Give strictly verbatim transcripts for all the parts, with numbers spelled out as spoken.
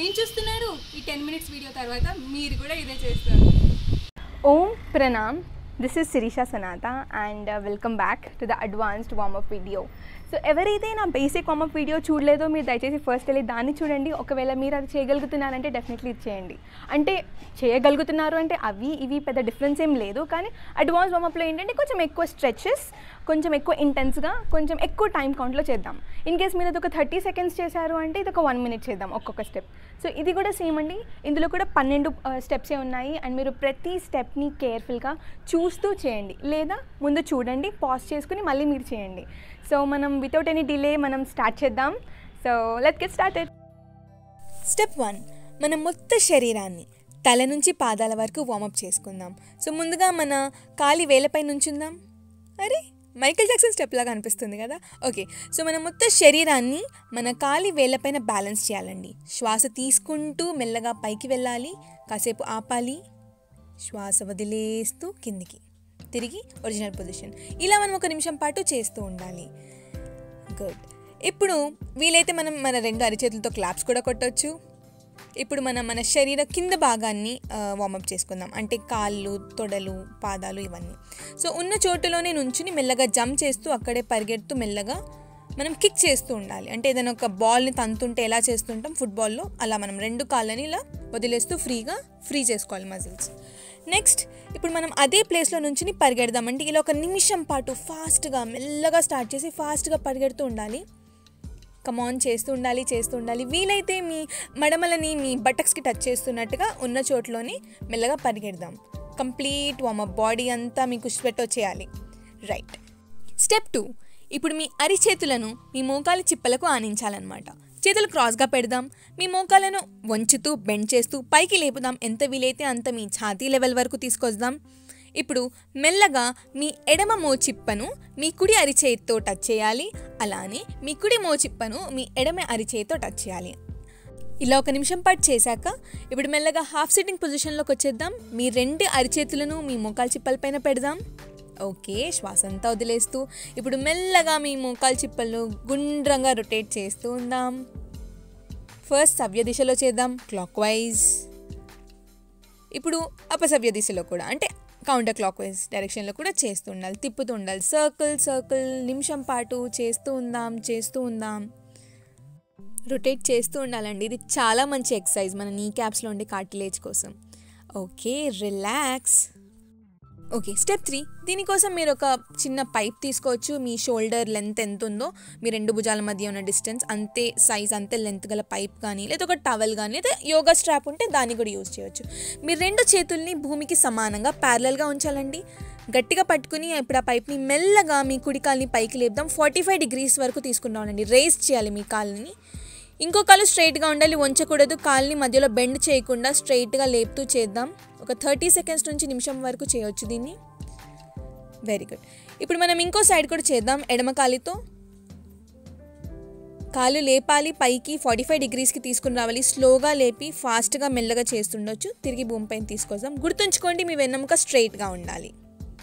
ఏం చూస్తున్నారు? ఈ టెన్ మినిట్స్ వీడియో తర్వాత మీరు కూడా ఇదే చేస్తారు. Om Pranam, this is Sirisha Sanata and uh, welcome back to the advanced warm-up video. So ఎవరైతే నా బేసిక్ వార్మప్ వీడియో చూడలేదో మీరు దయచేసి ఫస్ట్ వెళ్ళి దాన్ని చూడండి. ఒకవేళ మీరు అది చేయగలుగుతున్నారంటే డెఫినెట్లీ ఇది చేయండి. అంటే చేయగలుగుతున్నారు అంటే అవి ఇవి పెద్ద డిఫరెన్స్ ఏం లేదు, కానీ అడ్వాన్స్ వార్మప్లో ఏంటంటే కొంచెం ఎక్కువ స్ట్రెచెస్, కొంచెం ఎక్కువ ఇంటెన్స్గా, కొంచెం ఎక్కువ టైం కౌంట్లో చేద్దాం. ఇన్ కేస్ మీరు అది ఒక థర్టీ సెకండ్స్ చేశారు అంటే ఇది ఒక వన్ మినిట్ చేద్దాం ఒక్కొక్క స్టెప్. సో ఇది కూడా సేమ్ అండి, ఇందులో కూడా పన్నెండు స్టెప్సే ఉన్నాయి అండ్ మీరు ప్రతి స్టెప్ని కేర్ఫుల్గా చూస్తూ చేయండి, లేదా ముందు చూడండి పాజ్ చేసుకుని మళ్ళీ మీరు చేయండి. సో మనం వితౌట్ ఎనీ డిలే మనం స్టార్ట్ చేద్దాం. So let's get started. Step one, మన మొత్తం శరీరాన్ని తల నుంచి పాదాల వరకు వార్మప్ చేసుకుందాం. సో ముందుగా మన కాలి వేలపై నుంచుందాం. అరే మైకేల్ జాక్సన్ స్టెప్ లాగా అనిపిస్తుంది కదా. ఓకే, సో మన మొత్తం శరీరాన్ని మన కాలి వేలపైన బ్యాలెన్స్ చేయాలండి. శ్వాస తీసుకుంటూ మెల్లగా పైకి వెళ్ళాలి, కాసేపు ఆపాలి, శ్వాస వదిలేస్తూ కిందికి తిరిగి ఒరిజినల్ పొజిషన్. ఇలా మనం ఒక నిమిషం పాటు చేస్తూ ఉండాలి. గుడ్. ఇప్పుడు వీలైతే మనం మన రెండు అరిచేతులతో క్లాప్స్ కూడా కొట్టవచ్చు. ఇప్పుడు మనం మన శరీర కింద భాగాన్ని వార్మప్ చేసుకుందాం, అంటే కాళ్ళు, తొడలు, పాదాలు ఇవన్నీ. సో ఉన్న చోటులోనే నుంచుని మెల్లగా జంప్ చేస్తూ అక్కడే పరిగెడుతూ మెల్లగా మనం కిక్ చేస్తూ ఉండాలి. అంటే ఏదైనా ఒక బాల్ని తంతుంటే ఎలా చేస్తుంటాం ఫుట్బాల్లో, అలా మనం రెండు కాళ్ళని ఇలా వదిలేస్తూ ఫ్రీగా ఫ్రీ చేసుకోవాలి మజిల్స్. నెక్స్ట్ ఇప్పుడు మనం అదే ప్లేస్లో నుంచి పరిగెడదామంటే ఇలా ఒక నిమిషం పాటు ఫాస్ట్గా మెల్లగా స్టార్ట్ చేసి ఫాస్ట్గా పరిగెడుతూ ఉండాలి. కమాన్ చేస్తూ ఉండాలి చేస్తూ ఉండాలి వీలైతే మీ మడమలని మీ బటక్స్కి టచ్ చేస్తున్నట్టుగా ఉన్న చోట్లోనే మెల్లగా పరిగెడదాం. కంప్లీట్ వార్మప్, బాడీ అంతా మీకు స్వెట్ వచ్చేయాలి. రైట్. స్టెప్ టూ, ఇప్పుడు మీ అరిచేతులను మీ మోకాలి చిప్పలకు ఆనించాలన్నమాట. చేతులు క్రాస్గా పెడదాం, మీ మోకాలను వంచుతూ బెండ్ చేస్తూ పైకి లేపుదాం. ఎంత వీలైతే అంత మీ ఛాతీ లెవెల్ వరకు తీసుకొద్దాం. ఇప్పుడు మెల్లగా మీ ఎడమ మోచిప్పను మీ కుడి అరిచేతితో టచ్ చేయాలి, అలానే మీ కుడి మోచిప్పను మీ ఎడమ అరిచేతితో టచ్ చేయాలి. ఇలా ఒక నిమిషం పాటు చేశాక ఇప్పుడు మెల్లగా హాఫ్ సిట్టింగ్ పొజిషన్లోకి వచ్చేద్దాం. మీ రెండు అరిచేతులను మీ మోకాలు చిప్పలపైన పెడదాం. ఓకే, శ్వాస అంతా వదిలేస్తూ ఇప్పుడు మెల్లగా మీ మోకాలు చిప్పలను గుండ్రంగా రొటేట్ చేస్తూ ఉందాం. ఫస్ట్ సవ్య దిశలో చేద్దాం, క్లాక్ వైజ్. ఇప్పుడు అపసవ్య దిశలో కూడా, అంటే కౌంటర్ క్లాక్ వైజ్ డైరెక్షన్లో కూడా చేస్తూ ఉండాలి, తిప్పుతూ ఉండాలి. సర్కిల్ సర్కిల్ నిమిషం పాటు చేస్తూ ఉందాం చేస్తూ ఉందాం రొటేట్ చేస్తూ ఉండాలండి. ఇది చాలా మంచి ఎక్సర్సైజ్ మన నీ క్యాప్స్లో ఉండే కార్టిలేజ్ కోసం. Okay, relax. Okay, step three, దీనికోసం మీరు ఒక చిన్న పైప్ తీసుకోవచ్చు. మీ షోల్డర్ లెంత్ ఎంత ఉందో మీ రెండు భుజాల మధ్య ఉన్న డిస్టెన్స్ అంతే సైజ్ అంతే లెంత్ గల పైప్ కానీ, లేదా ఒక టవల్ కానీ, లేదా యోగా స్ట్రాప్ ఉంటే దాన్ని కూడా యూజ్ చేయవచ్చు. మీ రెండు చేతుల్ని భూమికి సమానంగా ప్యారలల్గా ఉంచాలండి. గట్టిగా పట్టుకుని ఇప్పుడు ఆ పైప్ని మెల్లగా మీ కుడి కాల్ని పైకి లేపుదాం. ఫార్టీ ఫైవ్ డిగ్రీస్ వరకు తీసుకున్నామండి. రేస్ చేయాలి మీ కాళ్ళని. ఇంకో కాలు స్ట్రైట్గా ఉండాలి, వంచకూడదు. కాల్ని మధ్యలో బెండ్ చేయకుండా స్ట్రైట్గా లేపుతూ చేద్దాం. ఒక థర్టీ సెకండ్స్ నుంచి నిమిషం వరకు చేయవచ్చు దీన్ని. Very good. ఇప్పుడు మనం ఇంకో సైడ్ కూడా చేద్దాం. ఎడమ కాలితో కాలు లేపాలి పైకి, ఫార్టీ ఫైవ్ డిగ్రీస్కి తీసుకుని రావాలి. స్లోగా లేపి ఫాస్ట్గా మెల్లగా చేస్తుండొచ్చు. తిరిగి భూమి పైన తీసుకొద్దాం. గుర్తుంచుకోండి మీ వెన్నెముక స్ట్రైట్గా ఉండాలి.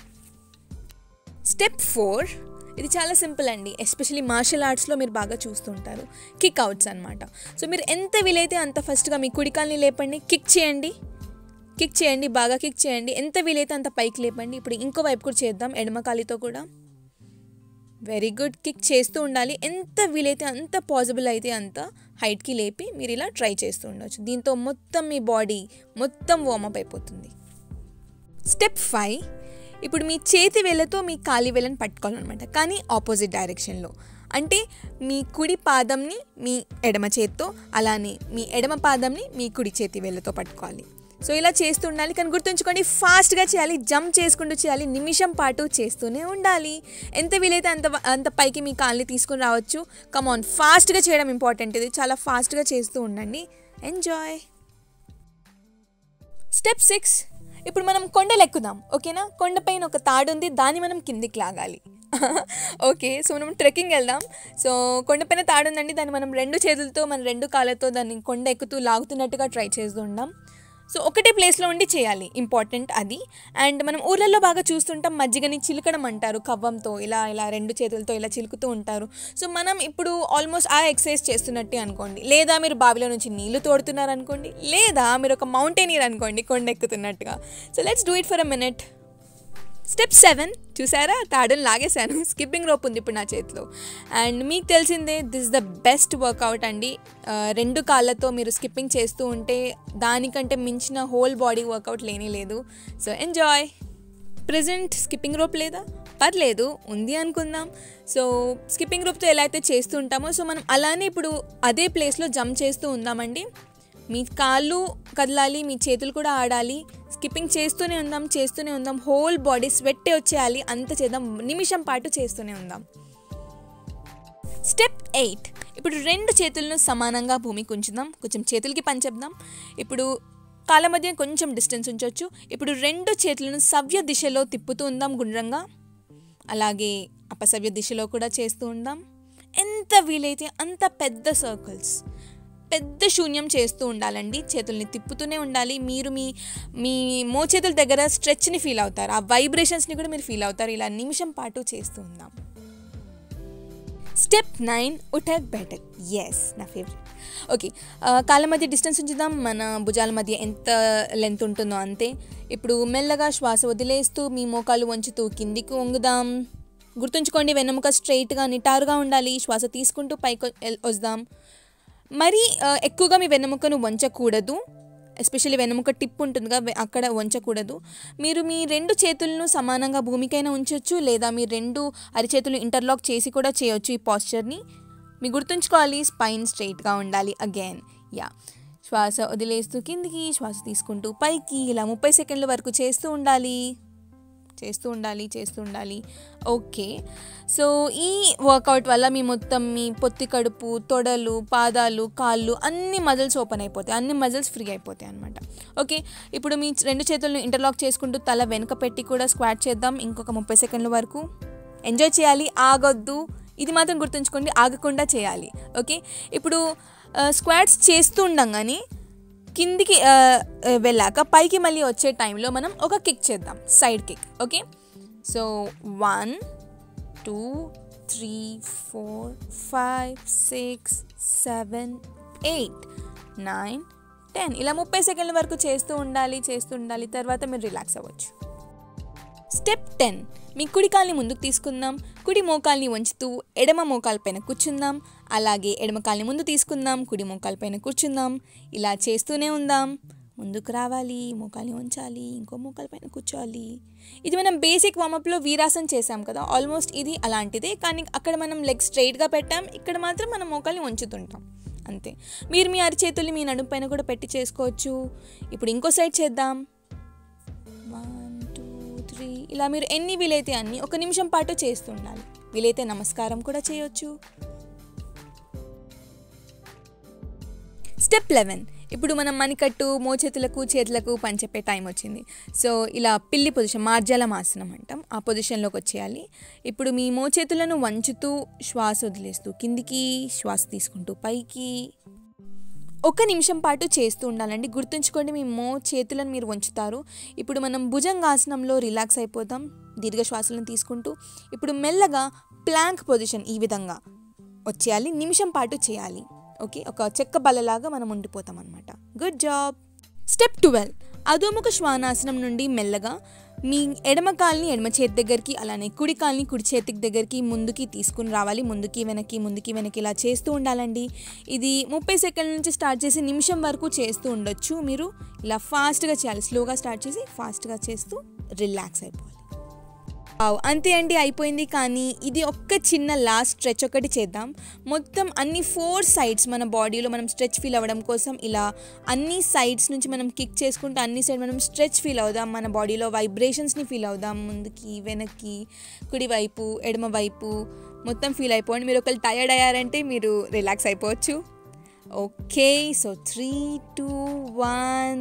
స్టెప్ ఫోర్, ఇది చాలా సింపుల్ అండి. ఎస్పెషల్లీ మార్షల్ ఆర్ట్స్లో మీరు బాగా చూస్తుంటారు, కిక్ అవుట్స్ అనమాట. సో మీరు ఎంత వీలైతే అంత ఫస్ట్గా మీ కుడికాల్ని లేపండి, కిక్ చేయండి కిక్ చేయండి బాగా కిక్ చేయండి. ఎంత వీలైతే అంత పైకి లేపండి. ఇప్పుడు ఇంకో వైపు కూడా చేద్దాం, ఎడమ కాలితో కూడా. Very good. కిక్ చేస్తూ ఉండాలి. ఎంత వీలైతే అంత పాసిబుల్ అయితే అంత హైట్కి లేపి మీరు ఇలా ట్రై చేస్తూ ఉండవచ్చు. దీంతో మొత్తం మీ బాడీ మొత్తం వార్మప్ అయిపోతుంది. స్టెప్ ఫైవ్, ఇప్పుడు మీ చేతి వేళ్ళతో మీ కాలి వేళ్ళని పట్టుకోవాలన్నమాట, కానీ ఆపోజిట్ డైరెక్షన్లో. అంటే మీ కుడి పాదంని మీ ఎడమ చేతితో, అలానే మీ ఎడమ పాదంని మీ కుడి చేతి వేళ్ళతో పట్టుకోవాలి. సో ఇలా చేస్తూ ఉండాలి, కానీ గుర్తుంచుకోండి ఫాస్ట్గా చేయాలి, జంప్ చేసుకుంటూ చేయాలి, నిమిషం పాటు చేస్తూనే ఉండాలి. ఎంత వీలైతే అంత అంత పైకి మీ కాల్ని తీసుకుని రావచ్చు. కమాన్, ఫాస్ట్గా చేయడం ఇంపార్టెంట్. ఇది చాలా ఫాస్ట్గా చేస్తూ ఉండండి. ఎంజాయ్. స్టెప్ సిక్స్, ఇప్పుడు మనం కొండలు ఎక్కుదాం. ఓకేనా, కొండపైన ఒక తాడు ఉంది, దాన్ని మనం కిందికి లాగాలి. ఓకే, సో మనం ట్రెక్కింగ్ వెళ్దాం. సో కొండపైన తాడు ఉందండి, దాన్ని మనం రెండు చేతులతో మన రెండు కాళ్ళతో దాన్ని కొండ ఎక్కుతూ లాగుతున్నట్టుగా ట్రై చేస్తూ ఉందాం. సో ఒకటే ప్లేస్లో ఉండి చేయాలి, ఇంపార్టెంట్ అది. అండ్ మనం ఊర్లలో బాగా చూస్తుంటాం, మజ్జిగని చిలకడం అంటారు, కవ్వంతో ఇలా ఇలా రెండు చేతులతో ఇలా చిలుకుతూ ఉంటారు. సో మనం ఇప్పుడు ఆల్మోస్ట్ ఆ ఎక్సర్సైజ్ చేస్తున్నట్టే అనుకోండి. లేదా మీరు బావిలో నుంచి నీళ్లు తోడుతున్నారు అనుకోండి, లేదా మీరు ఒక మౌంటైనీర్ అనుకోండి కొండ ఎక్కుతున్నట్టుగా. So let's do it for a minute. Step seven చూసారా, తాడుని లాగేశాను. స్కిప్పింగ్ రోప్ ఉంది ఇప్పుడు నా చేతిలో. అండ్ మీకు తెలిసిందే, this is the best workout అండి. రెండు కాళ్ళతో మీరు స్కిప్పింగ్ చేస్తూ ఉంటే దానికంటే మించిన హోల్ బాడీ వర్కౌట్ లేనే లేదు. So enjoy. Present skipping rope లేదా, పర్లేదు, ఉంది అనుకుందాం. సో స్కిప్పింగ్ రోప్తో ఎలా అయితే చేస్తూ ఉంటామో సో మనం అలానే ఇప్పుడు అదే ప్లేస్లో జంప్ చేస్తూ ఉందామండి. మీ కాళ్ళు కదలాలి, మీ చేతులు కూడా ఆడాలి. స్కిప్పింగ్ చేస్తూనే ఉందాం చేస్తూనే ఉందాం హోల్ బాడీ స్వెట్టే వచ్చేయాలి, అంత చేద్దాం, నిమిషం పాటు చేస్తూనే ఉందాం. Step eight. ఇప్పుడు రెండు చేతులను సమానంగా భూమికి ఉంచుదాం. కొంచెం చేతులకి పని చెప్దాం. ఇప్పుడు కాళ్ళ మధ్య కొంచెం డిస్టెన్స్ ఉంచవచ్చు. ఇప్పుడు రెండు చేతులను సవ్య దిశలో తిప్పుతూ ఉందాం గుండ్రంగా. అలాగే అపసవ్య దిశలో కూడా చేస్తూ ఉందాం. ఎంత వీలైతే అంత పెద్ద సర్కిల్స్, పెద్ద శూన్యం చేస్తూ ఉండాలండి. చేతుల్ని తిప్పుతూనే ఉండాలి. మీరు మీ మీ మోచేతుల దగ్గర స్ట్రెచ్ని ఫీల్ అవుతారు, ఆ వైబ్రేషన్స్ని కూడా మీరు ఫీల్ అవుతారు. ఇలా నిమిషం పాటు చేస్తూ ఉందాం. స్టెప్ నైన్, ఉఠక్ బైఠక్. ఎస్, నా ఫేవరెట్. ఓకే, కాళ్ళ మధ్య డిస్టెన్స్ ఉంచుదాం. మన భుజాల మధ్య ఎంత లెంత్ ఉంటుందో అంతే. ఇప్పుడు మెల్లగా శ్వాస వదిలేస్తూ మీ మోకాలు వంచుతూ కిందికి వంగుదాం. గుర్తుంచుకోండి, వెన్నెముక స్ట్రైట్గా నిటారుగా ఉండాలి. శ్వాస తీసుకుంటూ పైకి వద్దాం. మరి ఎక్కువగా మీ వెన్నెముకను వంచకూడదు. ఎస్పెషల్లీ వెన్నెముక టిప్ ఉంటుందిగా, అక్కడ వంచకూడదు. మీరు మీ రెండు చేతులను సమానంగా భూమికైనా ఉంచవచ్చు, లేదా మీ రెండు అరిచేతులు ఇంటర్లాక్ చేసి కూడా చేయొచ్చు ఈ పాస్చర్ని. మీ గుర్తుంచుకోవాలి, స్పైన్ స్ట్రైట్గా ఉండాలి. అగైన్ యా, శ్వాస వదిలేస్తూ కిందికి, శ్వాస తీసుకుంటూ పైకి, ఇలా ముప్పై సెకండ్ల వరకు చేస్తూ ఉండాలి చేస్తూ ఉండాలి చేస్తూ ఉండాలి ఓకే, సో ఈ వర్కౌట్ వల్ల మీ మొత్తం మీ పొత్తి కడుపు, తొడలు, పాదాలు, కాళ్ళు అన్ని మజిల్స్ ఓపెన్ అయిపోతాయి, అన్ని మజిల్స్ ఫ్రీ అయిపోతాయి అనమాట. ఓకే, ఇప్పుడు మీ రెండు చేతులను ఇంటర్లాక్ చేసుకుంటూ తల వెనుక పెట్టి కూడా స్క్వాట్ చేద్దాం ఇంకొక ముప్పై సెకండ్ల వరకు. ఎంజాయ్ చేయాలి, ఆగొద్దు. ఇది మాత్రం గుర్తుంచుకోండి, ఆగకుండా చేయాలి. ఓకే, ఇప్పుడు స్క్వాట్స్ చేస్తూ ఉండంగానే కిందికి వెళ్ళాక పైకి మళ్ళీ వచ్చే టైంలో మనం ఒక కిక్ చేద్దాం, side kick. Okay, so one two three four five six seven eight nine ten ఇలా ముప్పై సెకండ్ల వరకు చేస్తూ ఉండాలి చేస్తూ ఉండాలి తర్వాత మీరు రిలాక్స్ అవ్వచ్చు. Step ten. మీ కుడి కాల్ని ముందుకు తీసుకుందాం. కుడి మోకాల్ని వంచుతూ ఎడమ మోకాల పైన కూర్చుందాం. అలాగే ఎడమ కాల్ని ముందు తీసుకుందాం, కుడి మోకాల పైన కూర్చుందాం. ఇలా చేస్తూనే ఉందాం. ముందుకు రావాలి, మోకాల్ని వంచాలి, ఇంకో మోకాల పైన కూర్చోవాలి. ఇది మనం బేసిక్ వార్మప్లో వీరాసన్ చేసాం కదా, ఆల్మోస్ట్ ఇది అలాంటిదే. కానీ అక్కడ మనం లెగ్ స్ట్రైట్గా పెట్టాం, ఇక్కడ మాత్రం మనం మోకాల్ని వంచుతుంటాం అంతే. మీరు మీ అరిచేతుల్ని మీ నడుము పైన కూడా పెట్టి చేసుకోవచ్చు. ఇప్పుడు ఇంకో సైడ్ చేద్దాం. ఇలా మీరు ఎన్ని వీలైతే అన్ని ఒక నిమిషం పాటు చేస్తూ ఉండాలి. వీలైతే నమస్కారం కూడా చేయొచ్చు. Step eleven. ఇప్పుడు మనం మణికట్టు, మోచేతులకు, చేతులకు పని చెప్పే టైం వచ్చింది. సో ఇలా పిల్లి పొజిషన్, మార్జాలమాసనం అంటాం, ఆ పొజిషన్లోకి వచ్చేయాలి. ఇప్పుడు మీ మోచేతులను వంచుతూ శ్వాస వదిలేస్తూ కిందికి, శ్వాస తీసుకుంటూ పైకి ఒక నిమిషం పాటు చేస్తూ ఉండాలండి. గుర్తుంచుకోండి, మీ మో చేతులను మీరు వంచుతారు. ఇప్పుడు మనం భుజంగాసనంలో రిలాక్స్ అయిపోతాం దీర్ఘ శ్వాసలను తీసుకుంటూ. ఇప్పుడు మెల్లగా ప్లాంక్ పొజిషన్ ఈ విధంగా వచ్చేయాలి, నిమిషం పాటు చేయాలి. ఓకే, ఒక చెక్క బల్లలాగా మనం ఉండిపోతాం అనమాట. Good job. Step twelve. అధోముఖ శ్వానాసనం నుండి మెల్లగా మీ ఎడమ కాల్ని ఎడమ చేతి దగ్గరికి, అలానే కుడి కాల్ని కుడి చేతికి దగ్గరికి ముందుకి తీసుకుని రావాలి. ముందుకి వెనక్కి ముందుకి వెనక్కి ఇలా చేస్తూ ఉండాలండి. ఇది ముప్పై సెకండ్ల నుంచి స్టార్ట్ చేసి నిమిషం వరకు చేస్తూ ఉండొచ్చు. మీరు ఇలా ఫాస్ట్గా చేయాలి, స్లోగా స్టార్ట్ చేసి ఫాస్ట్గా చేస్తూ రిలాక్స్ అయిపోవాలి. అంతే అండి, అయిపోయింది. కానీ ఇది ఒక్క చిన్న లాస్ట్ స్ట్రెచ్ ఒకటి చేద్దాం. మొత్తం అన్ని ఫోర్ సైడ్స్ మన బాడీలో మనం స్ట్రెచ్ ఫీల్ అవ్వడం కోసం ఇలా అన్ని సైడ్స్ నుంచి మనం కిక్ చేసుకుంటూ అన్ని సైడ్ మనం స్ట్రెచ్ ఫీల్ అవుదాం. మన బాడీలో వైబ్రేషన్స్ని ఫీల్ అవుదాం. ముందుకి వెనక్కి, కుడివైపు ఎడమవైపు మొత్తం ఫీల్ అయిపోండి. మీరు ఒకవేళ టయర్డ్ అయ్యారంటే మీరు రిలాక్స్ అయిపోవచ్చు. Okay, so three two one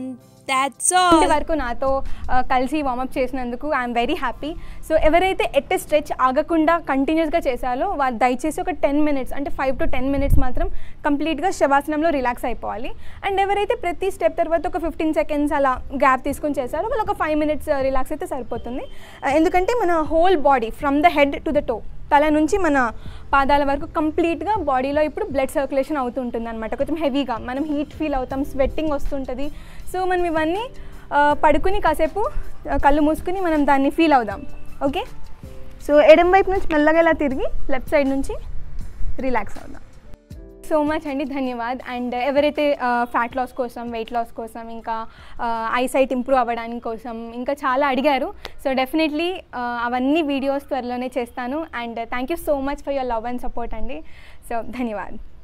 that's all. ఇంటి వరకు నాతో కలిసి వార్మప్ చేసినందుకు ఐఎమ్ వెరీ హ్యాపీ. సో ఎవరైతే ఎట్ స్ట్రెచ్ ఆగకుండా కంటిన్యూస్గా చేశారో వాళ్ళు దయచేసి ఒక టెన్ మినిట్స్ అంటే ఫైవ్ టు టెన్ మినిట్స్ మాత్రం కంప్లీట్గా శవాసనంలో రిలాక్స్ అయిపోవాలి. అండ్ ఎవరైతే ప్రతి స్టెప్ తర్వాత ఒక ఫిఫ్టీన్ సెకండ్స్ అలా గ్యాప్ తీసుకొని చేశారో వాళ్ళు ఒక ఫైవ్ మినిట్స్ రిలాక్స్ అయితే సరిపోతుంది. ఎందుకంటే మన whole body from the head to the toe, తల నుంచి మన పాదాల వరకు కంప్లీట్గా బాడీలో ఇప్పుడు బ్లడ్ సర్క్యులేషన్ అవుతుంటుంది అనమాట. కొంచెం హెవీగా మనం హీట్ ఫీల్ అవుతాం, స్వెట్టింగ్ వస్తుంటుంది. సో మనం ఇవన్నీ పడుకుని కాసేపు కళ్ళు మూసుకుని మనం దాన్ని ఫీల్ అవుదాం. ఓకే, సో ఎడం వైపు నుంచి మెల్లగా ఇలా తిరిగి లెఫ్ట్ సైడ్ నుంచి రిలాక్స్ అవుదాం. సో మచ్ అండి, ధన్యవాద్. అండ్ ఎవరైతే ఫ్యాట్ లాస్ కోసం, వెయిట్ లాస్ కోసం, ఇంకా ఐసైట్ ఇంప్రూవ్ అవ్వడానికి కోసం ఇంకా చాలా అడిగారు. సో డెఫినెట్లీ అవన్నీ వీడియోస్ త్వరలోనే చేస్తాను. And thank you so much for your love and support అండి. సో ధన్యవాద్.